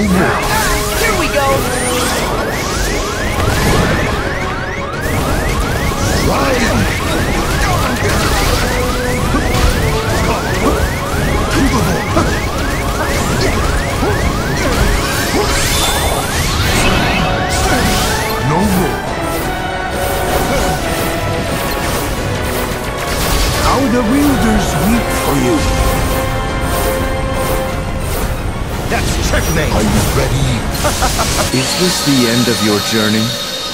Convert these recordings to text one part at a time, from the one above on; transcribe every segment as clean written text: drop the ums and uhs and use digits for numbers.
more. Here we go. No more. How the wielders weep for you. That's checkmate. Are you ready? Is this the end of your journey?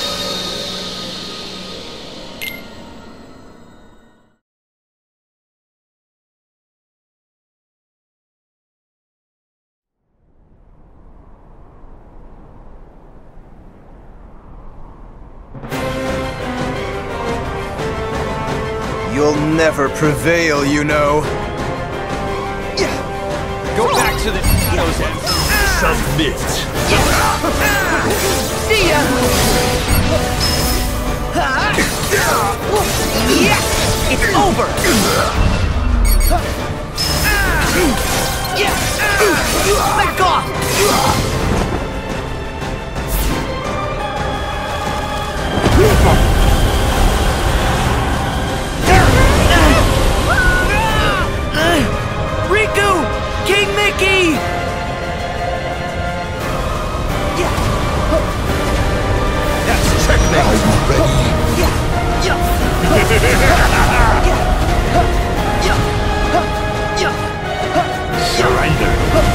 You'll never prevail, you know. Go back to the... Submit. See ya. Yes, it's over. Back off. Riku! King Mickey! That's checkmate. Are you ready? Surrender.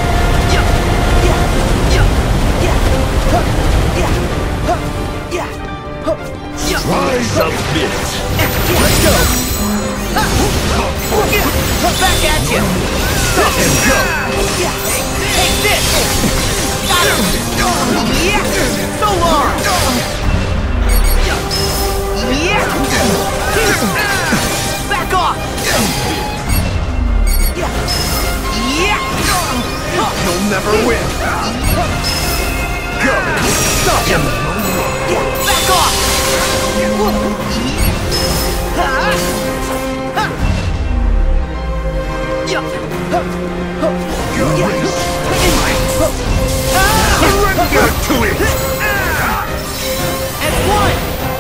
Rise up, bit. Let's go! Back at you! Stop and go. Take this! Got him! Yeah! So long! Yeah! Back off! Yeah! You'll never win. Go. Stop him. Back off! Surrender to it. And one!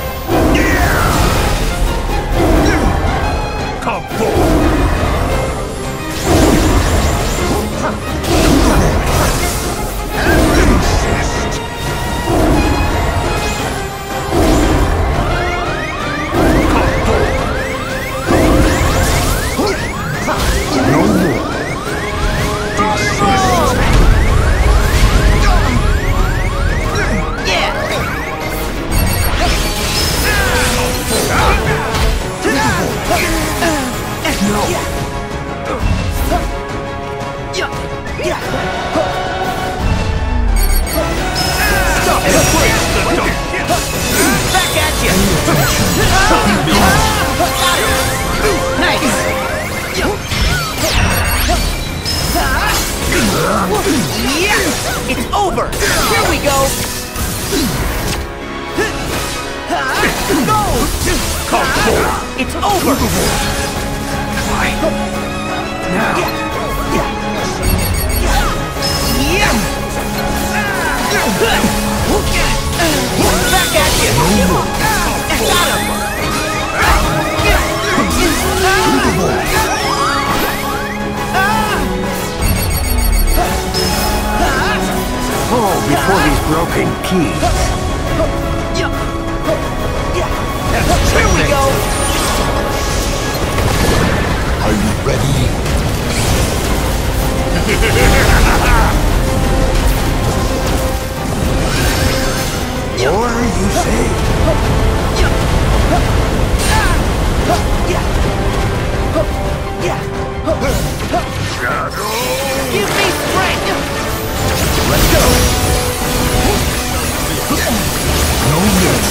Come forward. Insist. Come forward. No more. Desist. Yeah! Stop and place the dunk. Back at you! Nice! Yeah! It's over! Here we go! Go! Come forward. It's over! Now. Yeah! Back at you! Got him! Oh, before these broken keys. Here we go! Are you ready? Or you say? Give me strength! Let's go. No miss.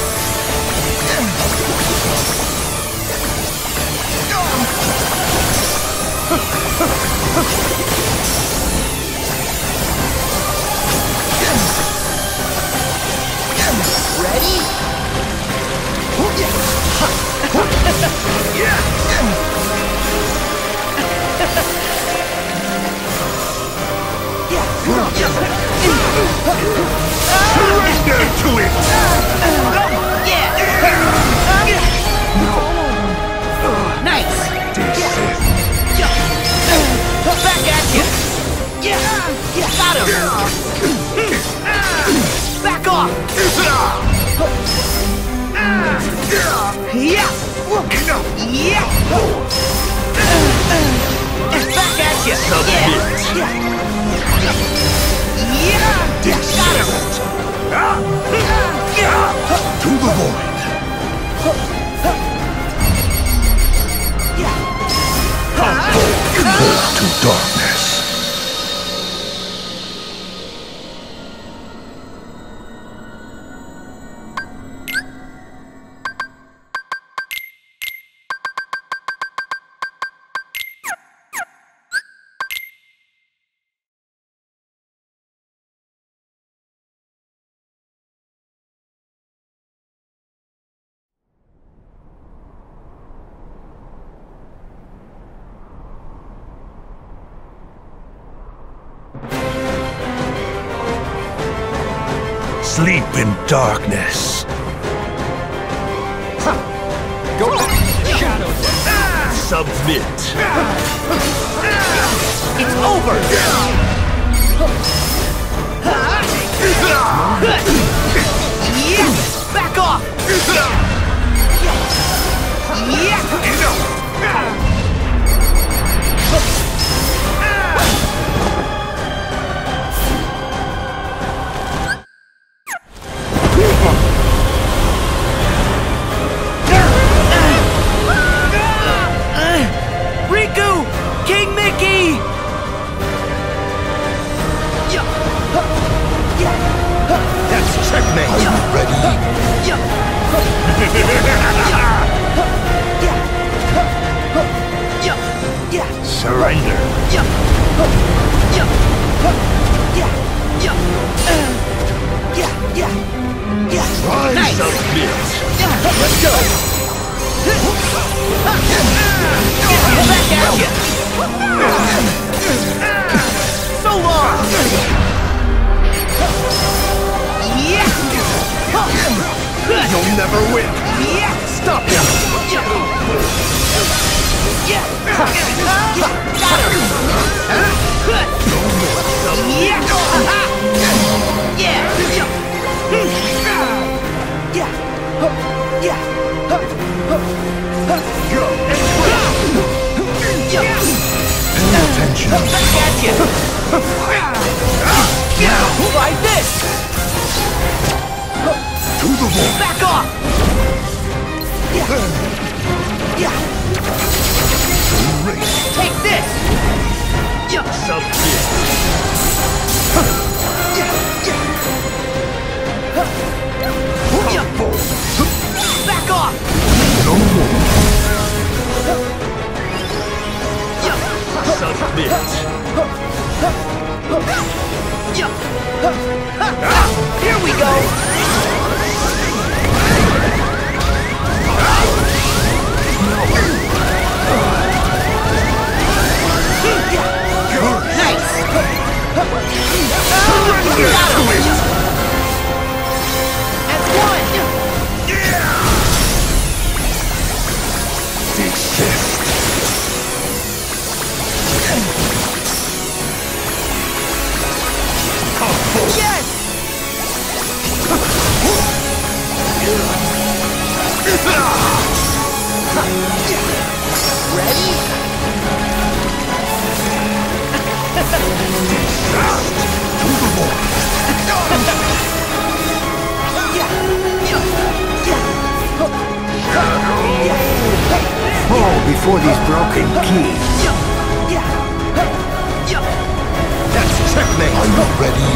Ready? Surrender to it! Nice! Back at you! Got him! Back off! Yeah! Back at you! Got him! To the void. Convert to darkness. Sleep in darkness. Go back to the shadows. Submit. It's over! Back off! Riku! King Mickey! That's checkmate. Are you ready? Surrender. Try submit. Let's go. Back at you! So long! You'll never win. Stop him. Pay attention. Back at you! Try this! To the void. Back off! Take this! Submit. Back off! No more. Submit. Here we go! Nice! And one! Desist. Yes! Ready? To the void. Fall before these broken keys. That's checkmate. Are you ready?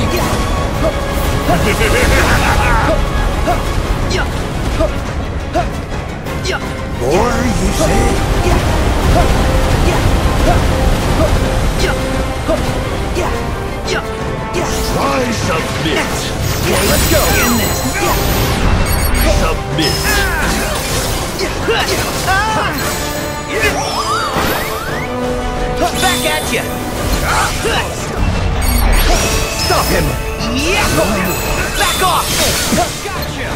More, you say? Try submit. Let's go. In this. Submit. Back at you! Stop him! Yeah! Back off! Gotcha!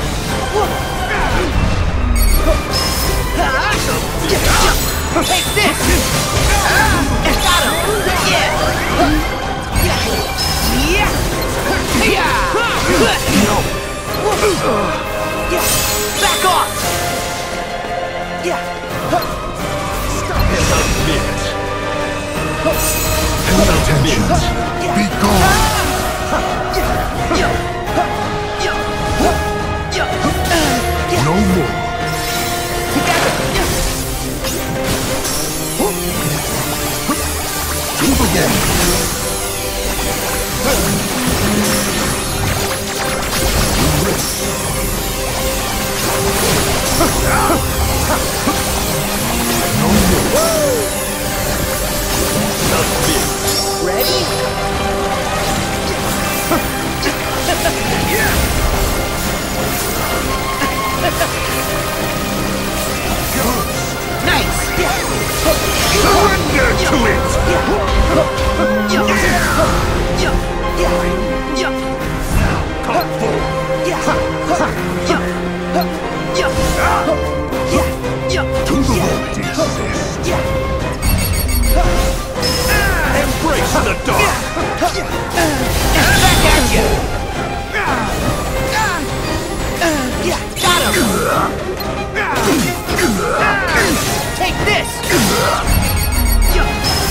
Take this! Got him! Yeah! Yeah! No! Back off! Yeah! Stop him! Attention. Be gone. No more. To the wall. No more. Ready? Nice! Surrender to it! Come forward! To the wall. Embrace the dark! Back at you! Got him! Take this! Yeah!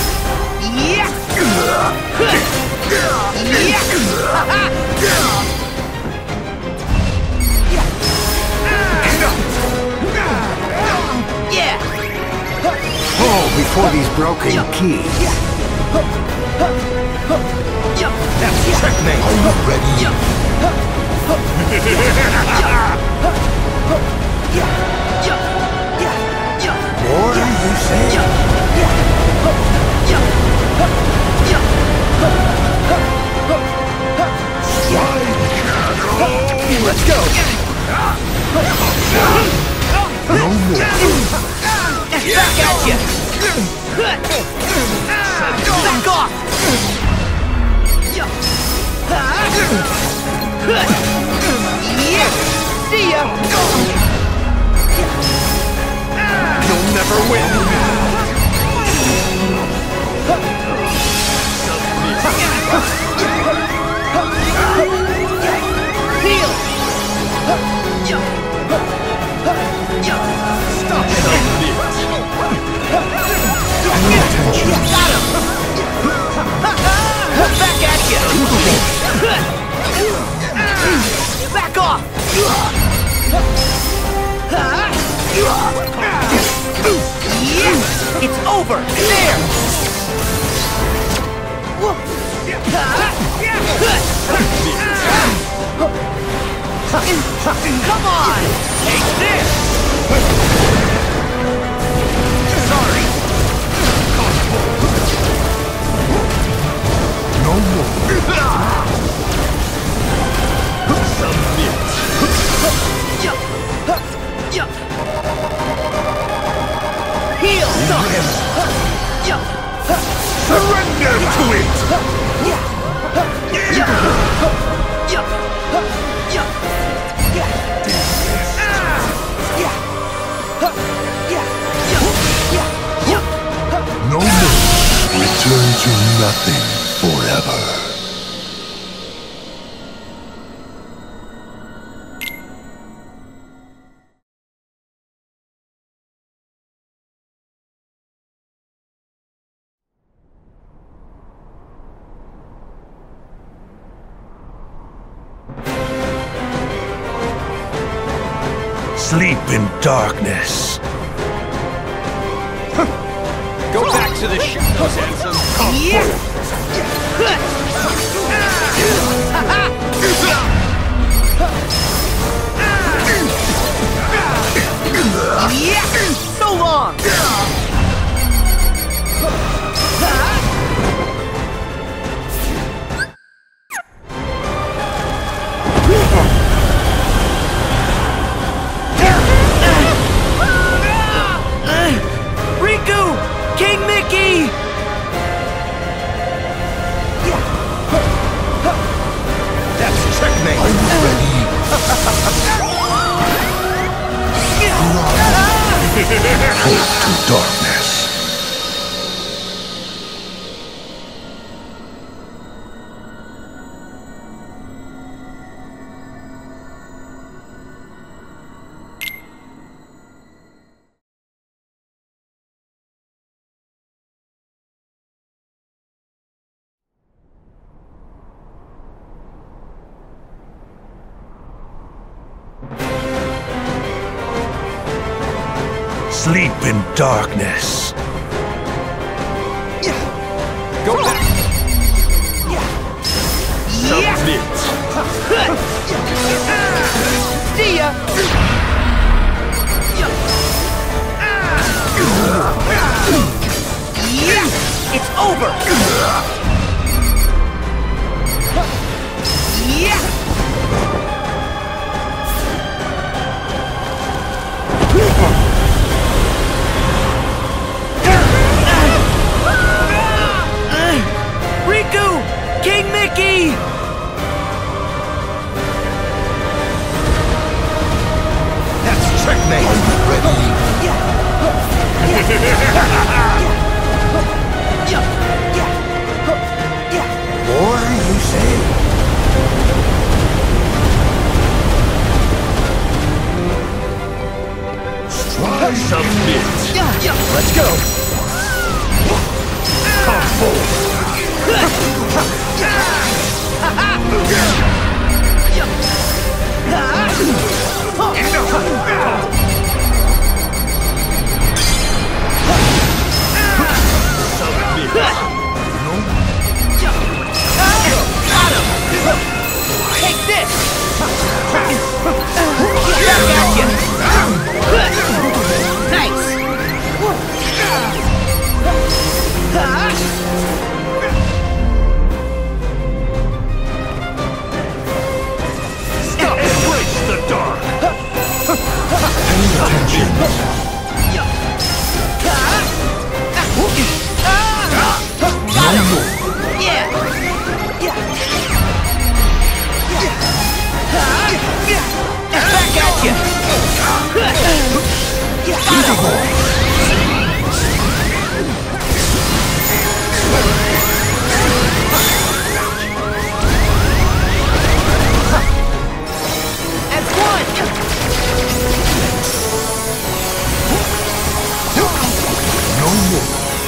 Yeah! Fall before these broken keys. That's checkmate! Are you ready? More, you say? Let's go! No more. Back at you! Back off! Yeah! See ya! You'll never win! Heal! Stop it! Got him! Back at you! Back off! Yeah! It's over! There! Come on! Take this! Sorry! No more. Heal! Stop him! Yeah! Surrender to it! No more. Return to nothing forever. Sleep in darkness. Go back to the shadows, handsome. Yeah! So long! Riku! King Mickey! Yeah! Sleep in darkness. Go back. Submit. See ya! Yeah! It's over! Yeah! Riku! King Mickey! That's checkmate. Are you ready? War, you say? Strike. Submit. Let's go! Come forth. Take this! Back at you! Nice! Embrace the dark. Pay attention. Got him! Yeah! Back at you! Got him! As one! No more.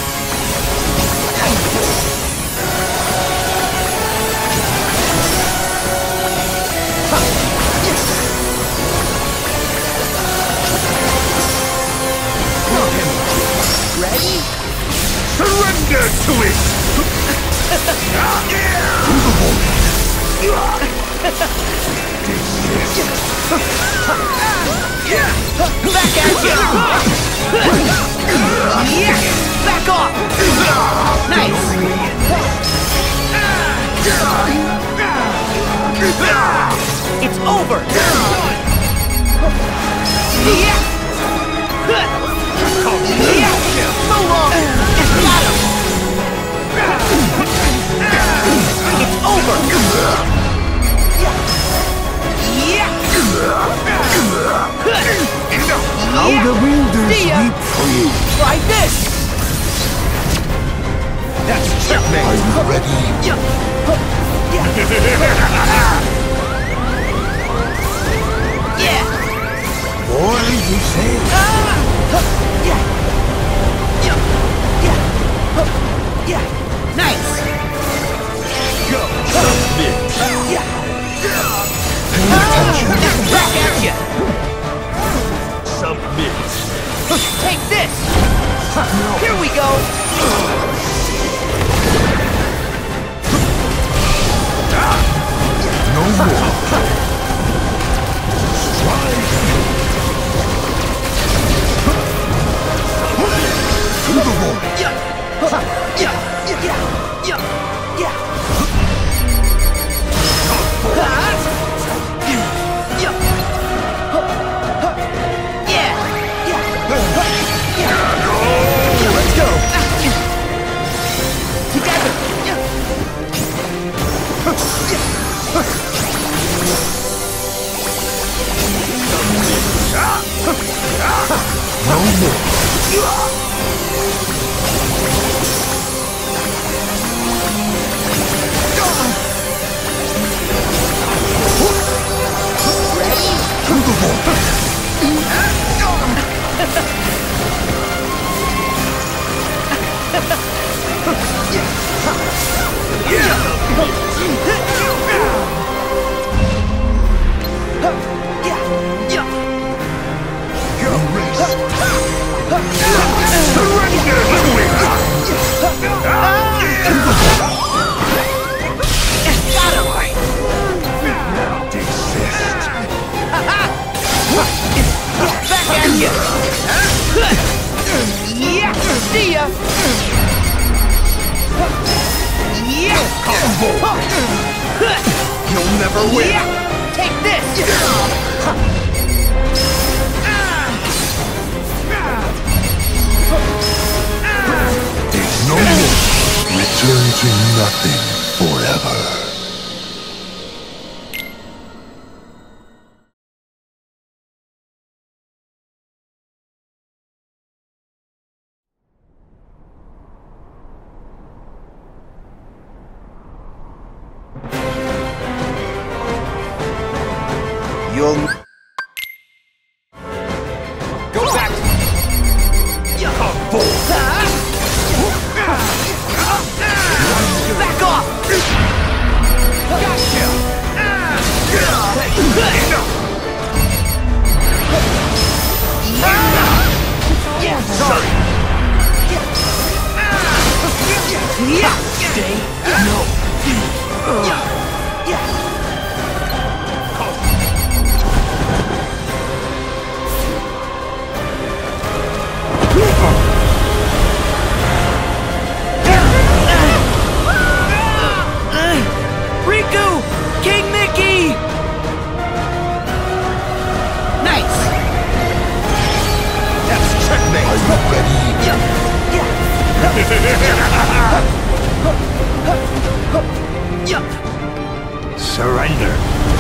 Ready? Surrender to it. Back at you! Yeah! Back off! Nice! It's over! Yeah! So long! Got him! It's over! Yeah! How the wilders See ya. weep for you. Try this! That's Are checkmate. you ready? Yeah! War, you say? Nice! Go. Submit. Pay attention. Back at you! Submit. Take this! Here we go! No more. Strike. To the void. Let's go! Together! No more. To the void. Erase. Now desist. Back at you! Yeah! See ya! Yeah! Combo. You'll never win. Yeah! Take this! No more. Return to nothing forever. You'll... Go back. Combo. Back off! Gotcha. Yeah! Sorry. Yeah! Stay! No! Yeah! Riku! King Mickey! Nice! That's checkmate. Are you ready? Surrender.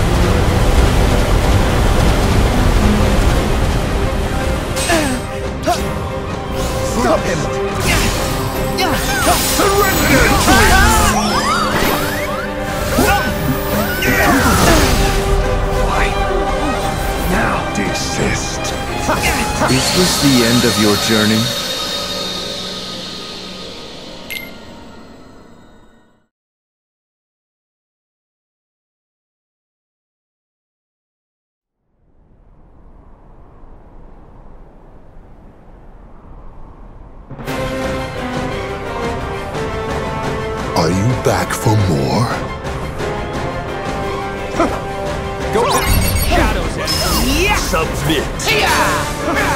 Stop him. Surrender to Now desist. Is this the end of your journey? Are you back for more? Go back. Shadows and Yeah! Submit. Yeah!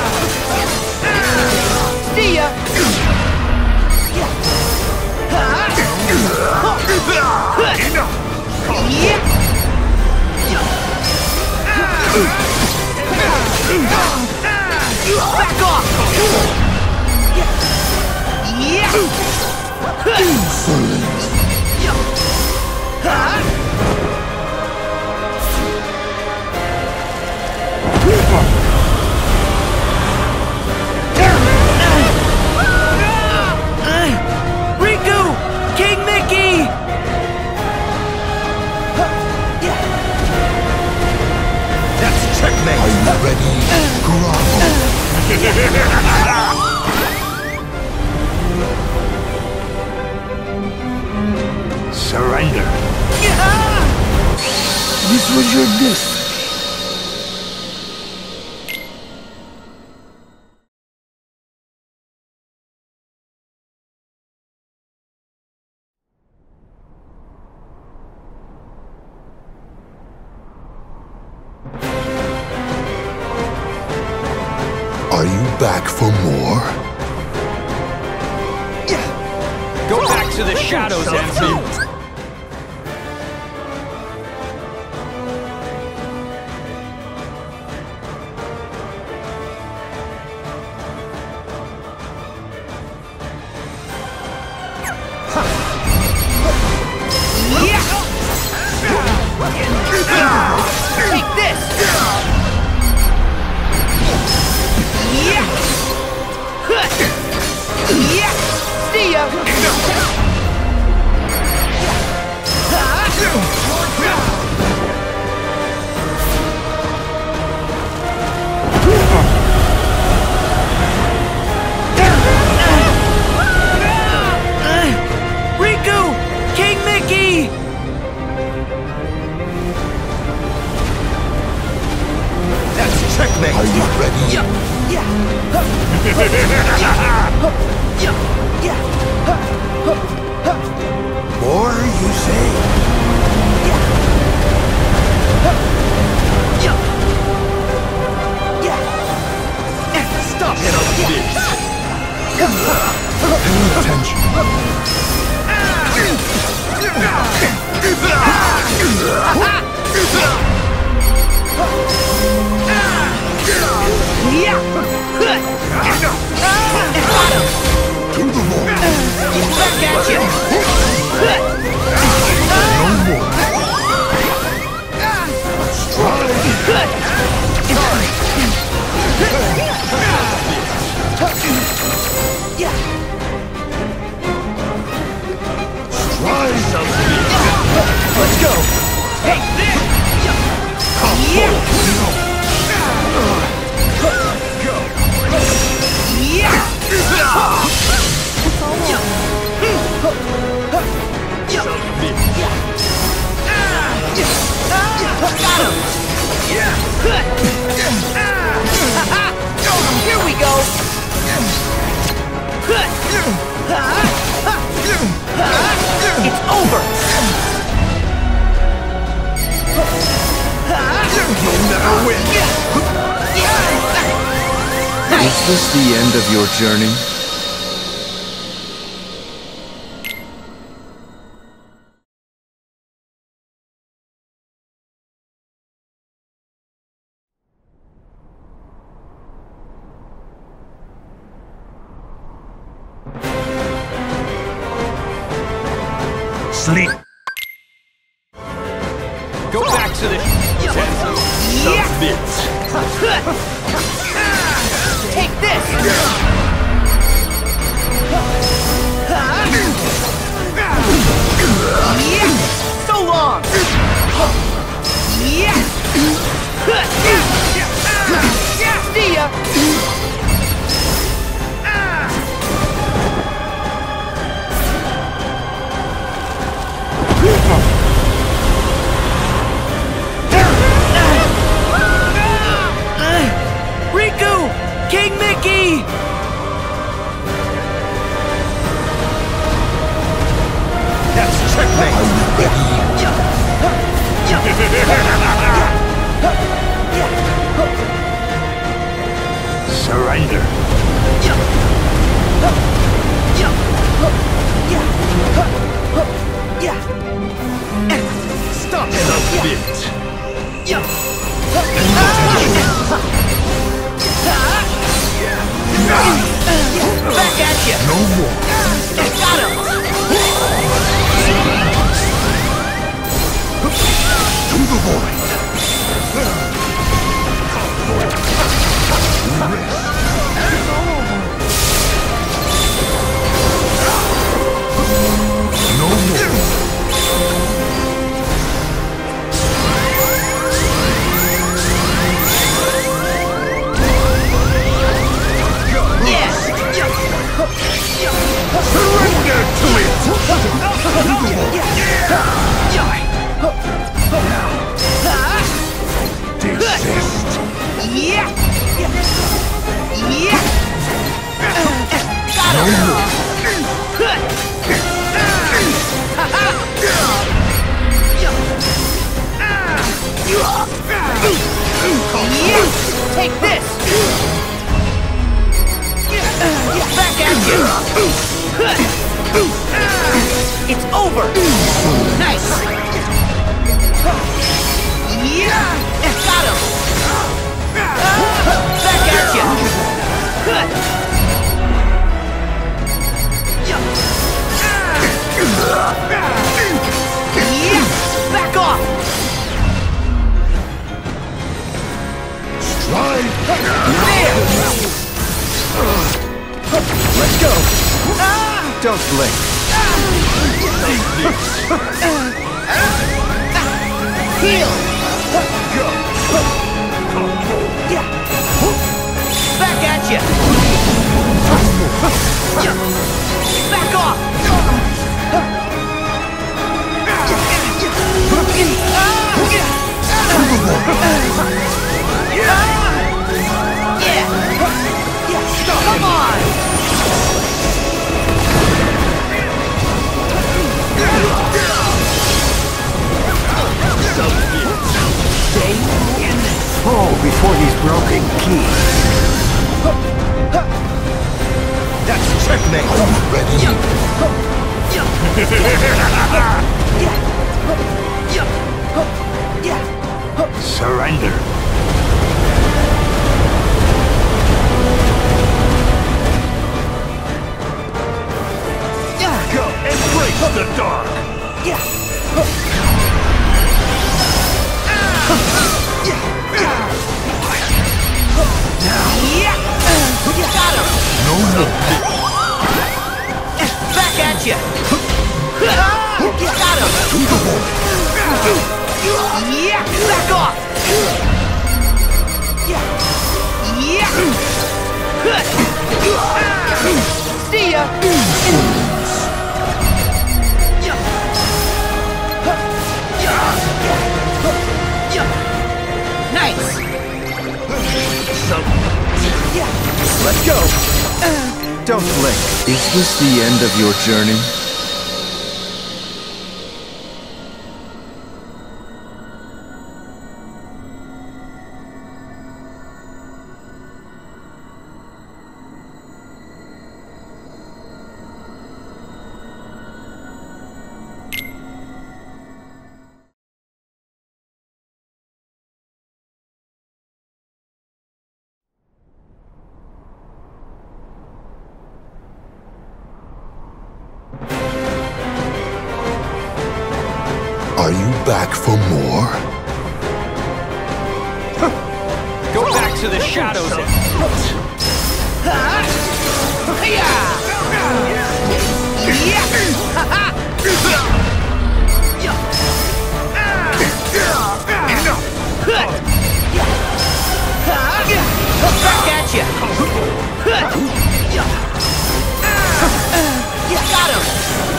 See ya! Enough. Yeah! Back off! Yeah! Riku! King Mickey! That's checkmate. Are you ready? Grovel. Surrender. This was your destiny. Are you back for more? go back to the shadows, Envy. Take this! Yeah! Yeah! See ya! Riku! King Mickey! That's checkmate. Are you ready? More, you say? Stop it! Pay attention. To the wall. Back at you! No more. Strike. Let's go! Take this! Here we go! It's over! You'll never win! Is this the end of your journey? Sleep! Go back to the Tenzo. Submit. Take this! So long! See ya! Riku! King Mickey! That's checkmate! Surrender! Stop it! Submit! Back at you! No more. Got him! To the void. No more. Surrender to it! Desist. Yeah! Yeah! No more. Yeah! Take this! Back at you! It's over! Nice! Yeah! Got him! Back at you! Yeah! Back off! Strike. There! Let's go! Don't blink. Heal! Back at you! Back off! Yeah! Come on! That's checkmate. Ready? Surrender. Go, embrace the dark. Got him! No more. Back at you! Got him! Yeah! Back off! Yeah! See ya! Nice! Let's go. Don't blink. Is this the end of your journey? Are you back for more? Go back to the shadows and... Back at you! Got him!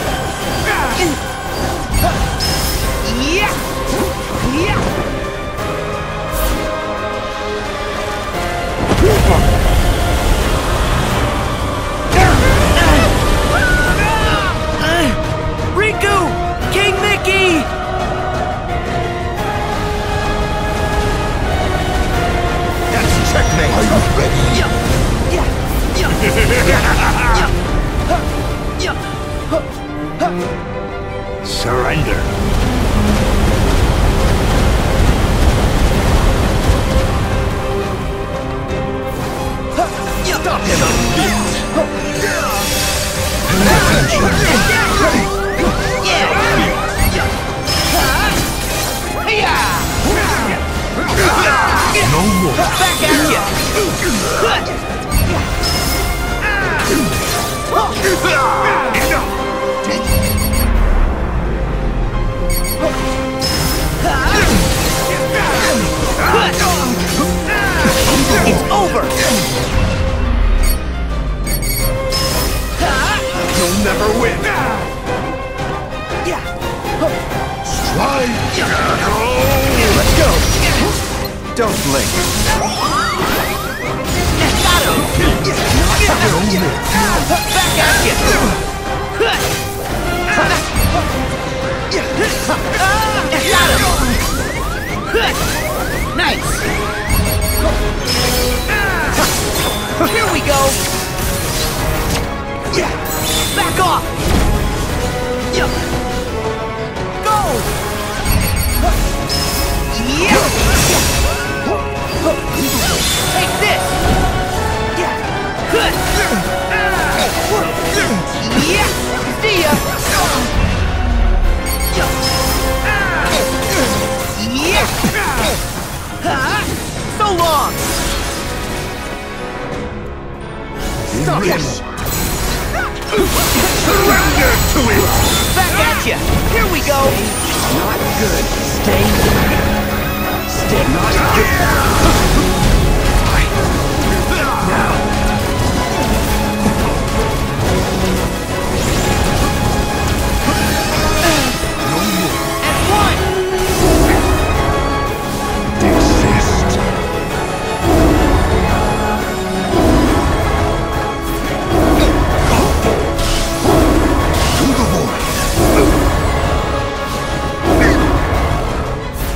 Riku! King Mickey! That's checkmate. Are you ready? Surrender. Stop him. No more. Back at you! It's over! You'll never win. Strike. Let's go. Don't blink. Got him! Back at you! Got him! Nice! Here we go! Back off! Go! Take this! See ya! So long! Stop him. Surrender to it. Back at you! Here we go! Not good. Stay not good. Now. And one! Desist. To the void.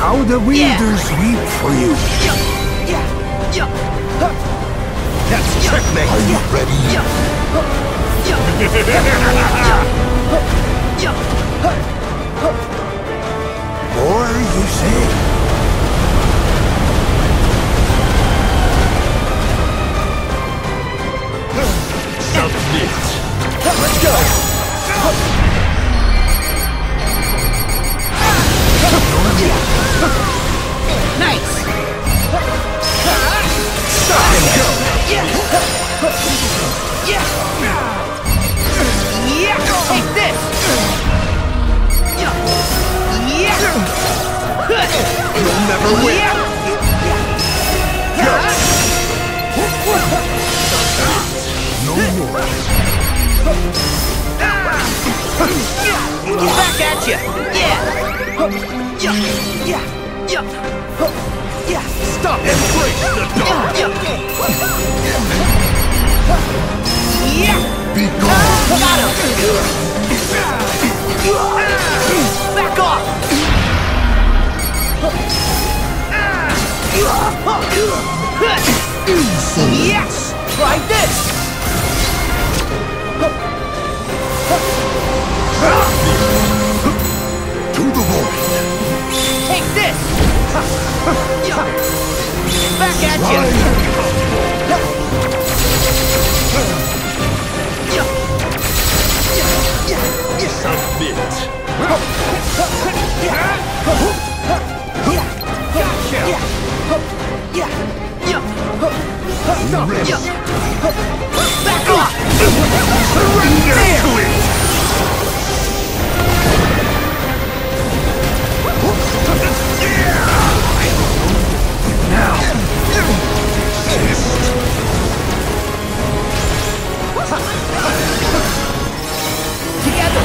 How the wielders weep for you. That's checkmate. Are you ready? More, you say? Let's go! Nice! Stop and go! Take this! You'll never win! No more! Back at you! Stop and embrace the dark! Be gone! Got him! Back off! Yes! Try this! To the void! Take this! Back at you! Back off! Surrender to it! Now, Together!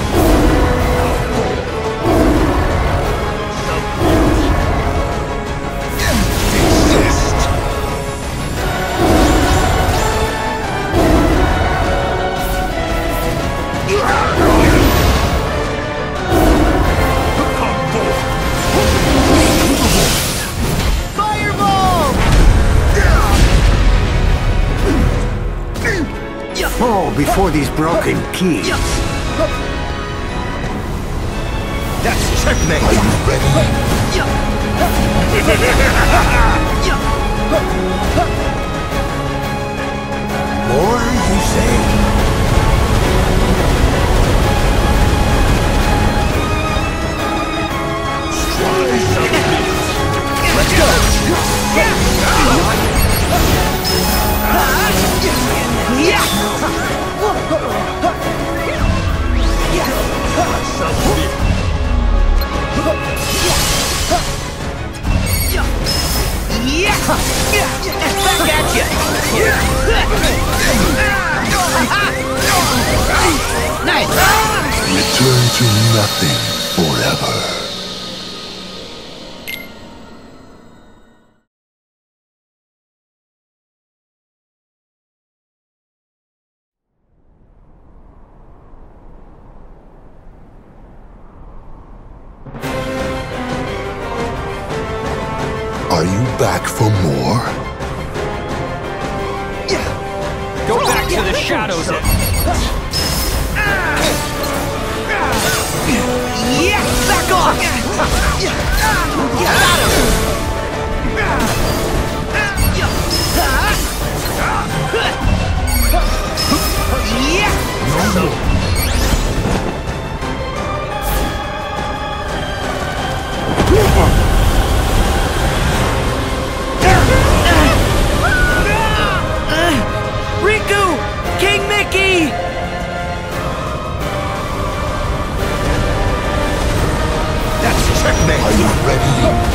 Fireball! fall before these broken keys. That's checkmate! Are you ready? More, you say? Let's go! Back at you! Nice! Return to nothing forever. Are you back for more? Go back to the shadows and... Back off! Got Riku! King Mickey! That's checkmate! Are you ready?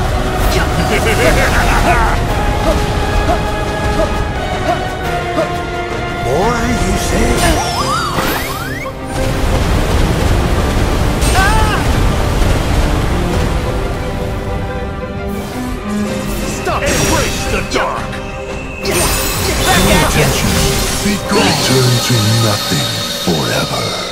More, you say? Stop! Embrace the dark! Back at you! Be gone. Return to nothing forever.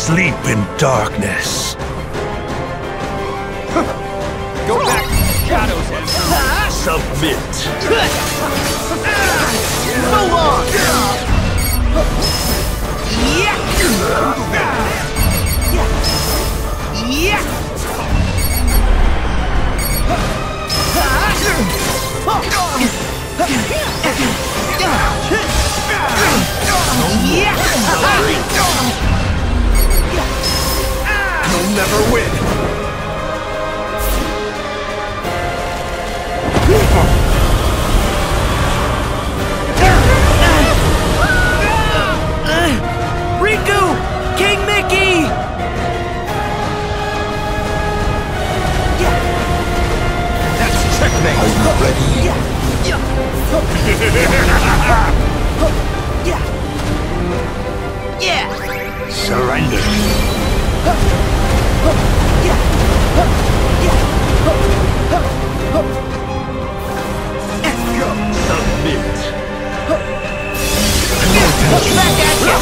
sleep in darkness. Go back to the shadows, Emperor. Submit. So long! Yeah! Yeah! You'll never win. Riku! King Mickey! That's checkmate. Are you ready? Yeah! Surrender. Submit. Back at ya!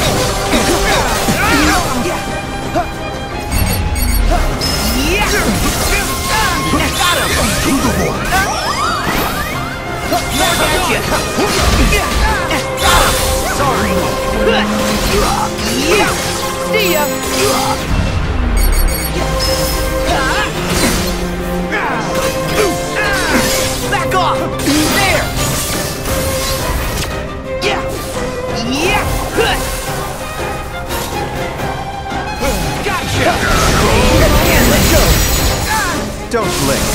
Yeah! Got him! Back at ya! Got him! Sorry! Yeah! See ya! Back off! There! Yeah! Yeah! Gotcha! And let's go! Don't blink.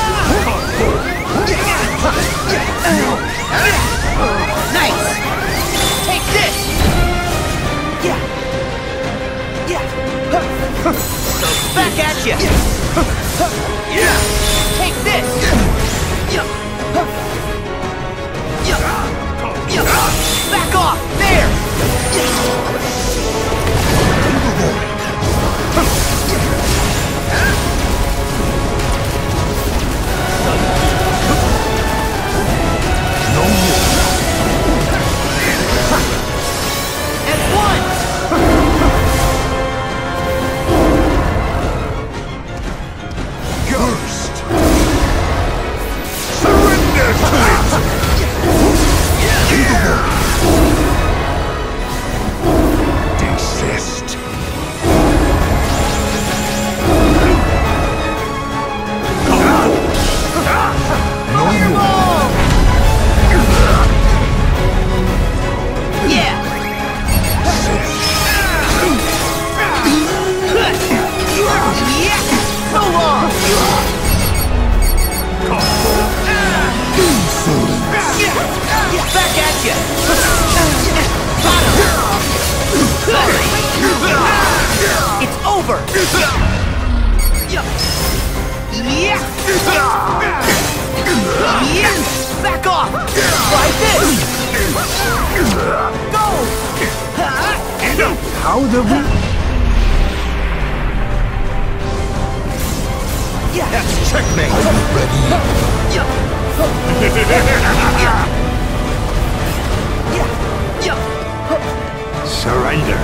Nice! Take this! Yeah! Yeah! Back at ya! Yeah! Take this! Yeah! Yeah! Back off! There! And one! Ghost. Surrender to it. Desist. Fireball! Yeah! Yeah! So long! Back at ya! Got him! It's over! Yeah! Yeah! Back off! Try this! Go! How the Yeah! That's checkmate. Are you ready? Yeah! Surrender.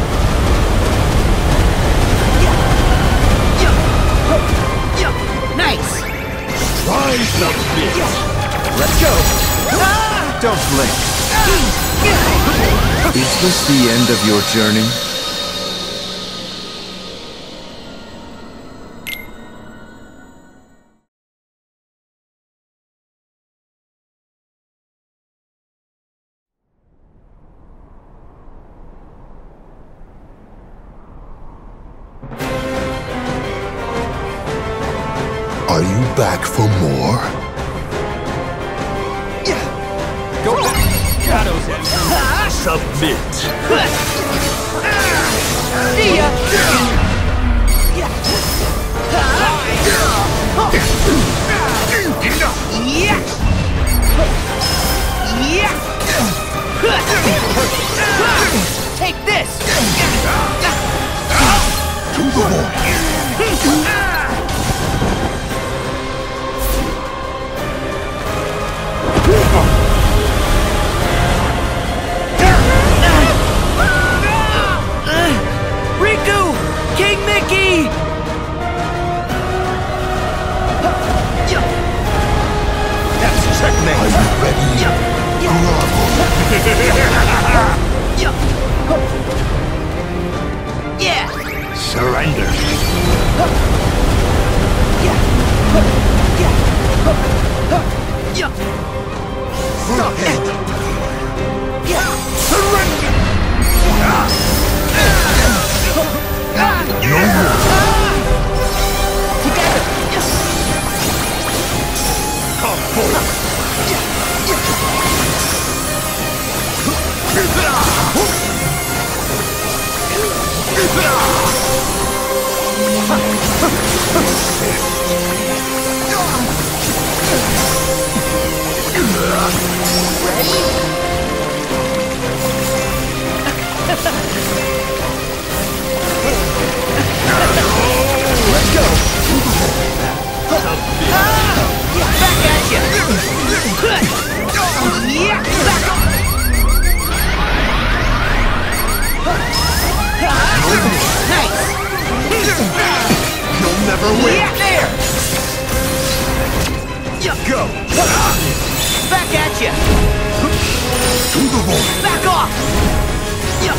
Nice! Rise up, bitch. Let's go. Don't blink. Is this the end of your journey? Are you back for more? Go back to the shadows, Emperor. Submit. See ya! Yeah! Yeah! Take this! To the void. Riku! at you! To the void. Back off! Yeah.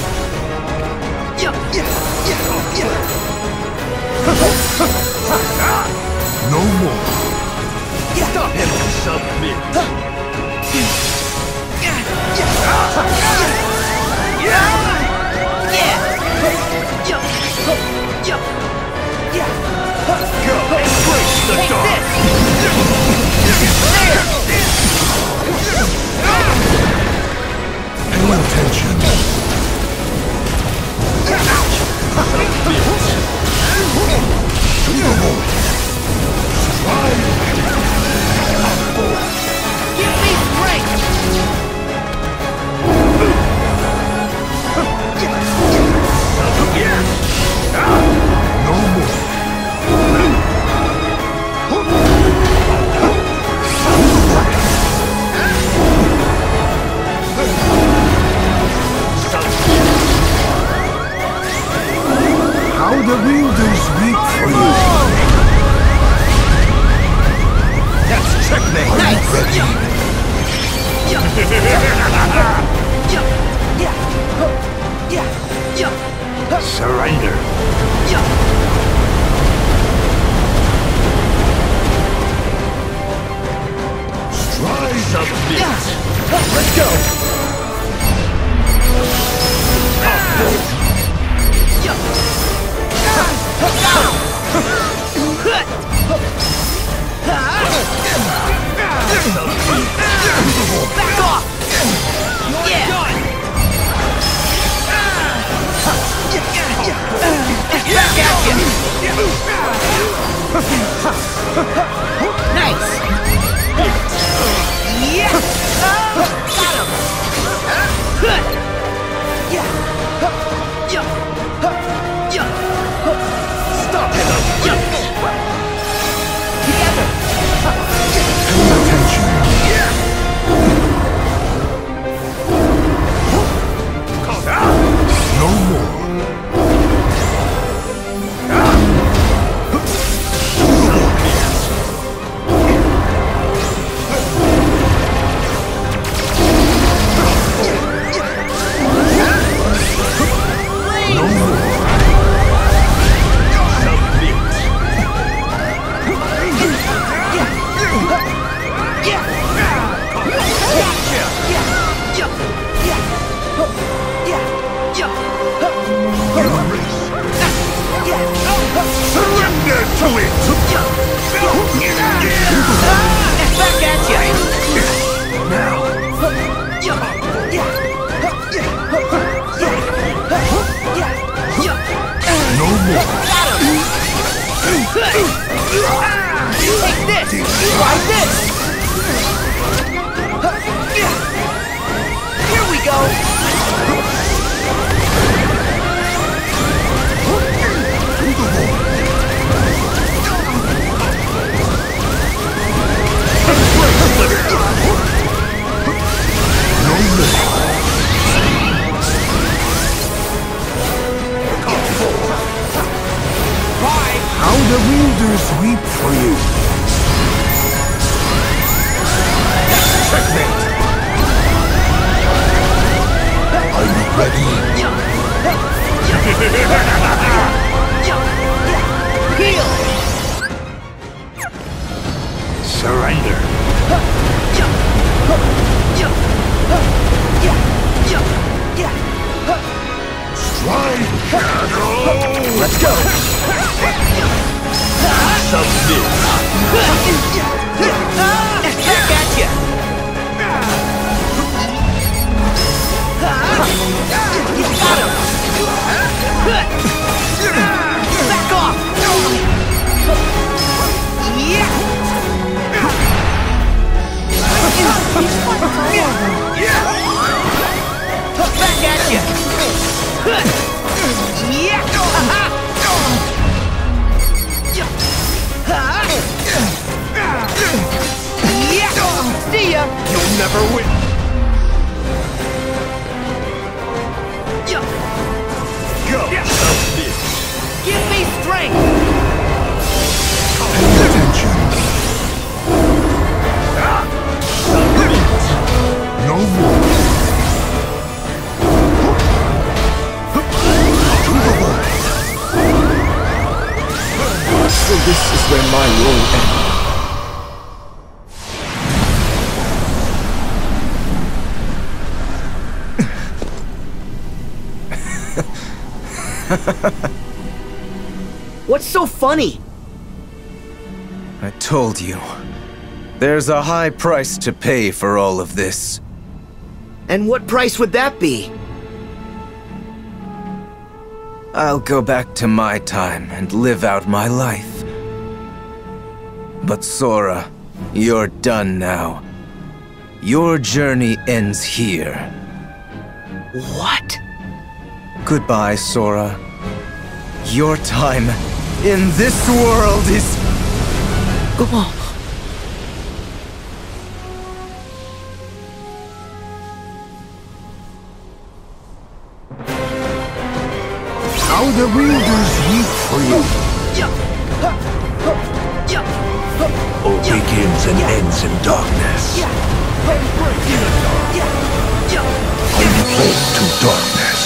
No more. Stop him! Submit. Go! Embrace the Take dark! this! Pay attention. To the void. Give me strength! No more. How the wielders weep for you. That's checkmate! Nice! Surrender. Stride. Submit! Let's go! Back off! Yeah! Back at you! Nice! Yeah! Got him! Stop him! Together! Pay attention. No more. No more. Surrender to it. Back at you! Now. No more. Take this! Try this! Here we go! No more. How the wielders weep for you. Checkmate. Are you ready? Heal! Surrender. Stride. Let's go! Submit! Back at you! Got him! This is where my role ends. What's so funny? I told you. There's a high price to pay for all of this. And what price would that be? I'll go back to my time and live out my life. But Sora, you're done now. Your journey ends here. What? Goodbye, Sora. Your time in this world is... Oh. How the wielders weep for you. All begins and ends in darkness. Are you close to darkness?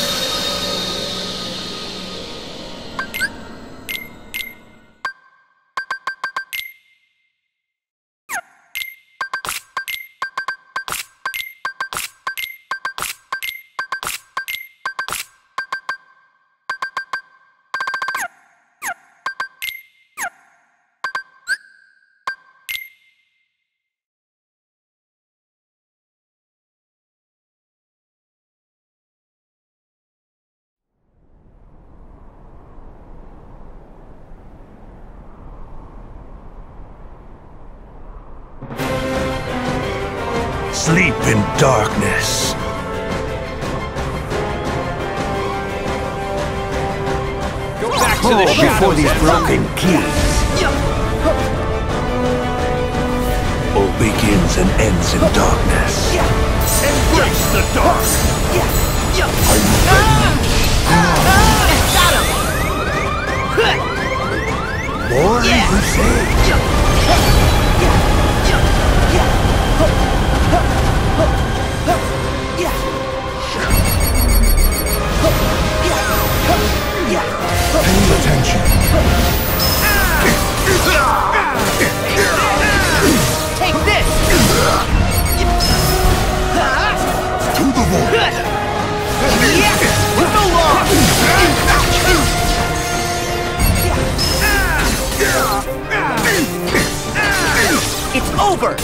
Sleep in darkness. Go back to the shadows, Before these Ansem. broken keys. All begins and ends in darkness. Embrace the dark. Are you ready? More you say. Pay attention. Take this! To the void. So long! It's over!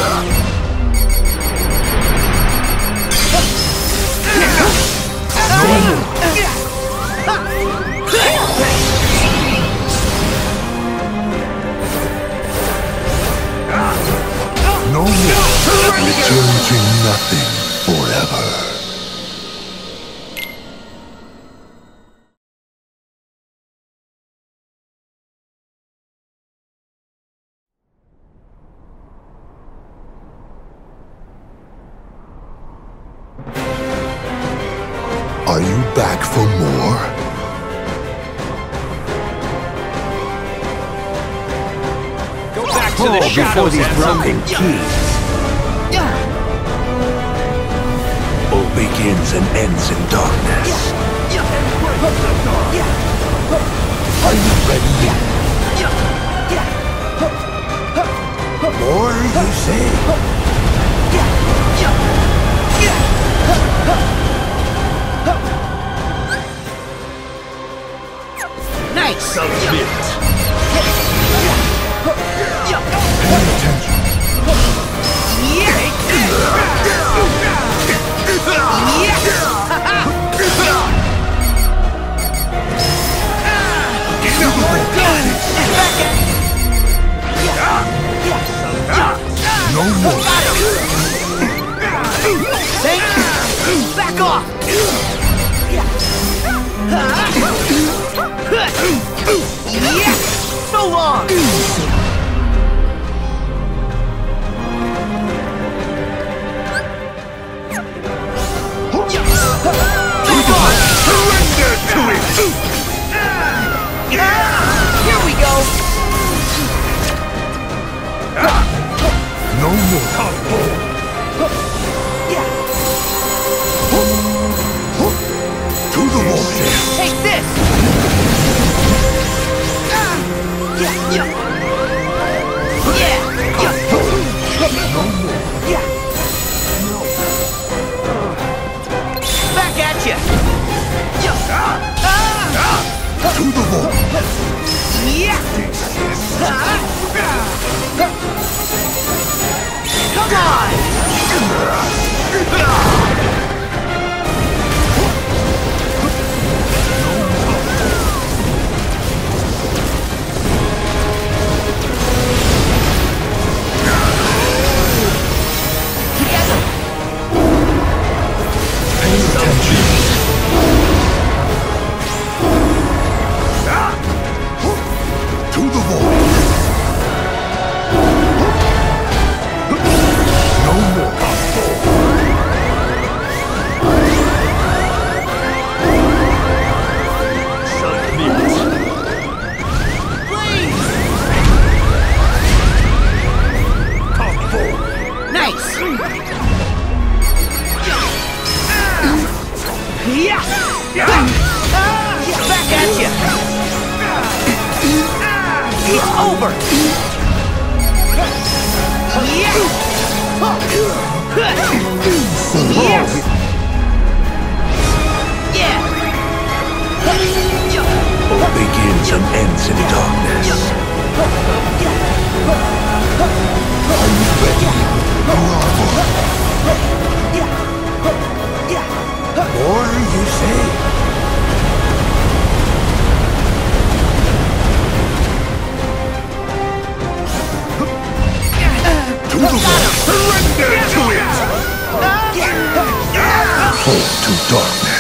No more. Return to nothing forever. Are you back for more? Go back to the Before shadows, these Ansem. broken keys. All begins and ends in darkness. Are you ready? More you say. Nice! Pay attention. No more. Back off! So long! Surrender to it! Here we go! No more. To the void. Take this! Back at you. To the vault! Come on! To the vault! No more! Nice! Back at you! It's over! All begins and ends in darkness. Are you ready, Bravo? Or you say? To the vault! Surrender to it! Fall to darkness!